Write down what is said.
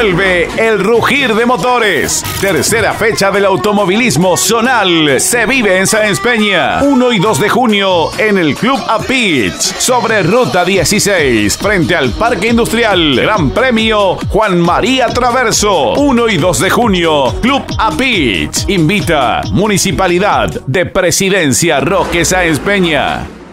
Vuelve el rugir de motores. Tercera fecha del automovilismo zonal se vive en Sáenz Peña. 1 y 2 de junio en el Club Apich, sobre Ruta 16, frente al Parque Industrial. Gran Premio Juan María Traverso. 1 y 2 de junio, Club Apich. Invita Municipalidad de Presidencia Roque Sáenz Peña.